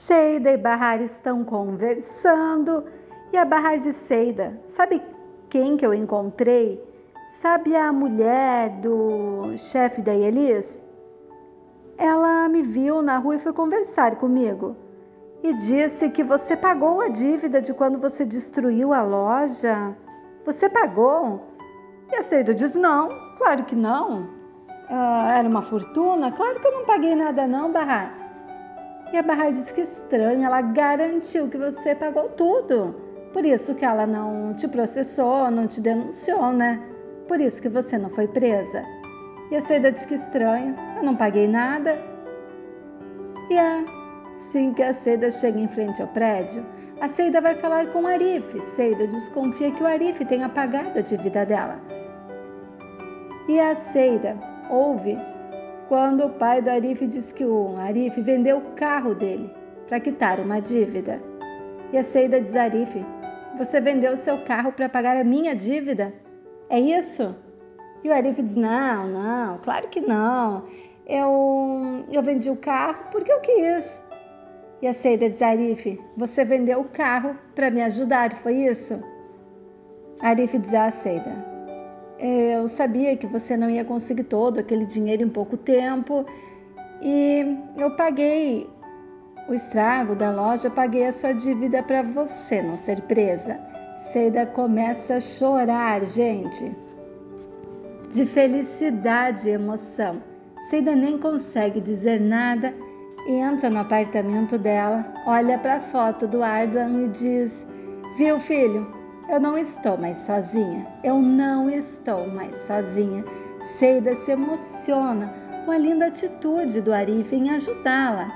Seida e Bahar estão conversando e a Bahar diz: Seida, sabe quem que eu encontrei? Sabe a mulher do chefe da Elis? Ela me viu na rua e foi conversar comigo e disse que você pagou a dívida de quando você destruiu a loja. Você pagou? E a Seida diz: não, claro que não. Era uma fortuna? Claro que eu não paguei nada não, Bahar. E a Bahar diz: que estranho, ela garantiu que você pagou tudo. Por isso que ela não te processou, não te denunciou, né? Por isso que você não foi presa. E a Seida diz: que estranho, eu não paguei nada. E assim que a Seida chega em frente ao prédio, a Seida vai falar com o Arif. Seida desconfia que o Arif tenha pagado a dívida dela. E a Seida ouve quando o pai do Arif diz que o Arif vendeu o carro dele para quitar uma dívida. E a Seida diz: Arif, você vendeu o seu carro para pagar a minha dívida? É isso? E o Arif diz: não, claro que não. Eu vendi o carro porque eu quis. E a Seida diz: Arif, você vendeu o carro para me ajudar, foi isso? Arif diz à Seida: eu sabia que você não ia conseguir todo aquele dinheiro em pouco tempo e eu paguei o estrago da loja, paguei a sua dívida para você não ser presa. Seida começa a chorar, gente, de felicidade e emoção. Seida nem consegue dizer nada e entra no apartamento dela, olha para a foto do Ardoan e diz: viu, filho? Eu não estou mais sozinha. Eu não estou mais sozinha. Seida se emociona com a linda atitude do Arif em ajudá-la.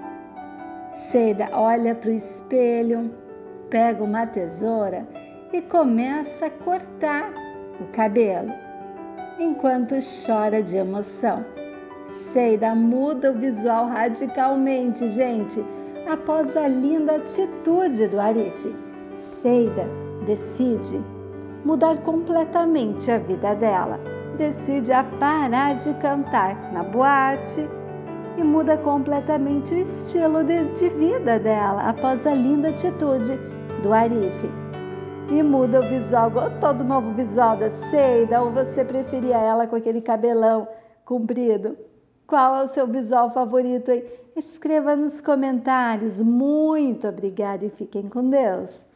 Seida olha para o espelho, pega uma tesoura e começa a cortar o cabelo, enquanto chora de emoção. Seida muda o visual radicalmente, gente, após a linda atitude do Arif. Seida decide mudar completamente a vida dela. Decide a parar de cantar na boate e muda completamente o estilo de vida dela após a linda atitude do Arif. E muda o visual. Gostou do novo visual da Seida ou você preferia ela com aquele cabelão comprido? Qual é o seu visual favorito aí? Escreva nos comentários. Muito obrigada e fiquem com Deus.